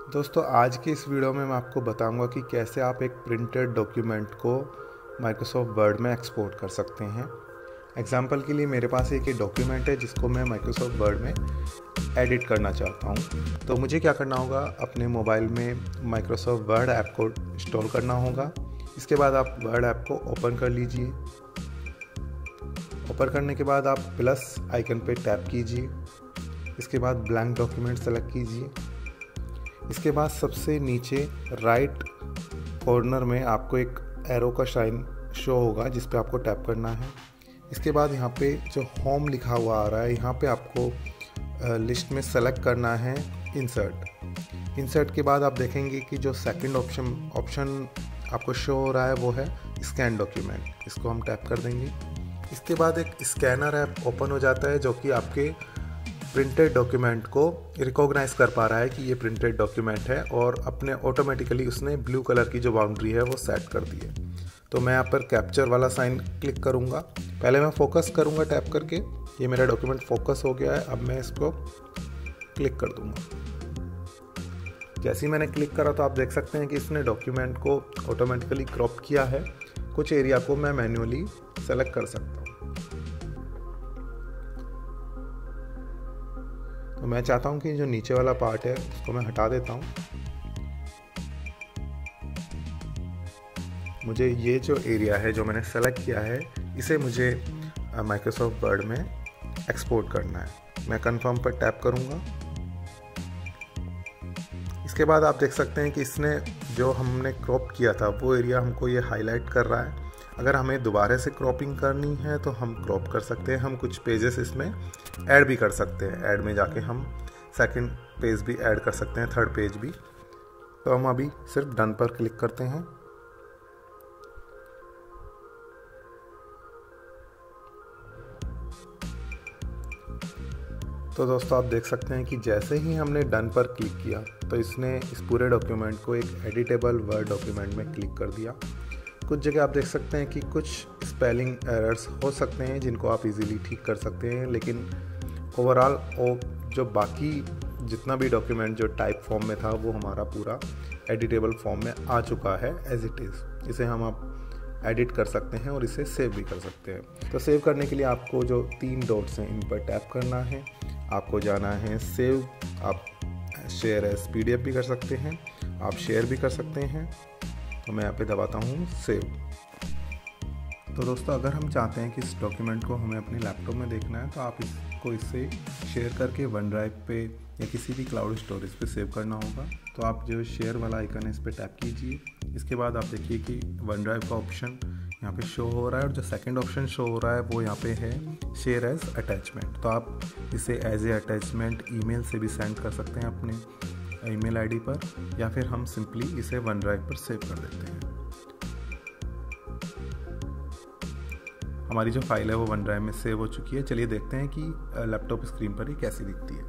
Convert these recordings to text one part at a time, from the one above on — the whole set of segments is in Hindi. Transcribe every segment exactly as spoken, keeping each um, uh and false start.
दोस्तों आज की इस वीडियो में मैं आपको बताऊंगा कि कैसे आप एक प्रिंटेड डॉक्यूमेंट को माइक्रोसॉफ्ट वर्ड में एक्सपोर्ट कर सकते हैं। एग्जांपल के लिए मेरे पास एक डॉक्यूमेंट है जिसको मैं माइक्रोसॉफ्ट वर्ड में एडिट करना चाहता हूं। तो मुझे क्या करना होगा, अपने मोबाइल में माइक्रोसॉफ्ट वर्ड ऐप को इंस्टॉल करना होगा। इसके बाद आप वर्ड ऐप को ओपन कर लीजिए। ओपन करने के बाद आप प्लस आइकन पे टैप कीजिए। इसके बाद ब्लैंक डॉक्यूमेंट सेलेक्ट कीजिए। इसके बाद सबसे नीचे राइट कॉर्नर में आपको एक एरो का साइन शो होगा जिस पे आपको टैप करना है। इसके बाद यहाँ पे जो होम लिखा हुआ आ रहा है, यहाँ पे आपको लिस्ट में सेलेक्ट करना है इंसर्ट। इंसर्ट के बाद आप देखेंगे कि जो सेकंड ऑप्शन ऑप्शन आपको शो हो रहा है वो है स्कैन डॉक्यूमेंट। इसको हम टैप कर देंगे। इसके बाद एक स्कैनर ऐप ओपन हो जाता है जो कि आपके प्रिंटेड डॉक्यूमेंट को रिकॉग्नाइज कर पा रहा है कि ये प्रिंटेड डॉक्यूमेंट है, और अपने ऑटोमेटिकली उसने ब्लू कलर की जो बाउंड्री है वो सेट कर दी है। तो मैं यहाँ पर कैप्चर वाला साइन क्लिक करूँगा। पहले मैं फोकस करूँगा टैप करके। ये मेरा डॉक्यूमेंट फोकस हो गया है। अब मैं इसको क्लिक कर दूँगा। जैसे ही मैंने क्लिक करा तो आप देख सकते हैं कि इसने डॉक्यूमेंट को ऑटोमेटिकली क्रॉप किया है। कुछ एरिया को मैं मैन्युअली सेलेक्ट कर सकता हूँ। तो मैं चाहता हूं कि जो नीचे वाला पार्ट है उसको मैं हटा देता हूं। मुझे ये जो एरिया है जो मैंने सेलेक्ट किया है इसे मुझे माइक्रोसॉफ्ट वर्ड में एक्सपोर्ट करना है। मैं कंफर्म पर टैप करूंगा। इसके बाद आप देख सकते हैं कि इसने जो हमने क्रॉप किया था वो एरिया हमको ये हाईलाइट कर रहा है। अगर हमें दोबारा से क्रॉपिंग करनी है तो हम क्रॉप कर सकते हैं। हम कुछ पेजेस इसमें ऐड भी कर सकते हैं। ऐड में जाके हम सेकंड पेज भी ऐड कर सकते हैं, थर्ड पेज भी। तो हम अभी सिर्फ डन पर क्लिक करते हैं। तो दोस्तों आप देख सकते हैं कि जैसे ही हमने डन पर क्लिक किया तो इसने इस पूरे डॉक्यूमेंट को एक एडिटेबल वर्ड डॉक्यूमेंट में क्लिक कर दिया। कुछ जगह आप देख सकते हैं कि कुछ स्पेलिंग एरर्स हो सकते हैं जिनको आप इजीली ठीक कर सकते हैं, लेकिन ओवरऑल वो जो बाकी जितना भी डॉक्यूमेंट जो टाइप फॉर्म में था वो हमारा पूरा एडिटेबल फॉर्म में आ चुका है एज इट इज़। इसे हम आप एडिट कर सकते हैं और इसे सेव भी कर सकते हैं। तो सेव करने के लिए आपको जो तीन डॉट्स हैं इन पर टैप करना है। आपको जाना है सेव। आप share as P D F भी कर सकते हैं, आप शेयर भी कर सकते हैं। तो मैं यहाँ पे दबाता हूँ सेव। तो दोस्तों अगर हम चाहते हैं कि इस डॉक्यूमेंट को हमें अपने लैपटॉप में देखना है तो आप इसको इससे शेयर करके वन ड्राइव पे या किसी भी क्लाउड स्टोरेज पे सेव करना होगा। तो आप जो शेयर वाला आइकन है इस पर टैप कीजिए। इसके बाद आप देखिए कि वन ड्राइव का ऑप्शन यहाँ पे शो हो रहा है, और जो सेकंड ऑप्शन शो हो रहा है वो यहाँ पे है शेयर एज अटैचमेंट। तो आप इसे एज ए अटैचमेंट ईमेल से भी सेंड कर सकते हैं अपने ईमेल आईडी पर, या फिर हम सिंपली इसे वन ड्राइव पर सेव कर देते हैं। हमारी जो फाइल है वो वन ड्राइव में सेव हो चुकी है। चलिए देखते हैं कि लैपटॉप स्क्रीन पर ही कैसी दिखती है।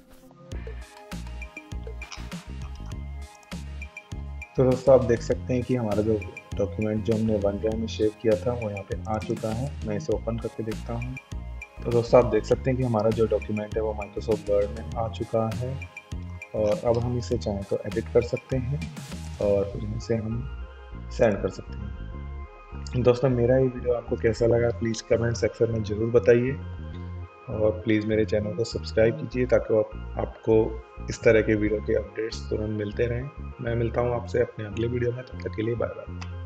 तो दोस्तों आप देख सकते हैं कि हमारा जो डॉक्यूमेंट जो हमने वन ड्राइव में सेव किया था वो यहाँ पे आ चुका है। मैं इसे ओपन करके देखता हूँ। तो दोस्तों आप देख सकते हैं कि हमारा जो डॉक्यूमेंट है वो माइक्रोसॉफ्ट वर्ड में आ चुका है, और अब हम इसे चाहें तो एडिट कर सकते हैं और फिर इसे हम सेंड कर सकते हैं। दोस्तों मेरा ये वीडियो आपको कैसा लगा प्लीज़ कमेंट सेक्शन में ज़रूर बताइए, और प्लीज़ मेरे चैनल को सब्सक्राइब कीजिए ताकि आप, आपको इस तरह के वीडियो के अपडेट्स तुरंत मिलते रहें। मैं मिलता हूँ आपसे अपने अगले वीडियो में। तब तक के लिए बाय बाय।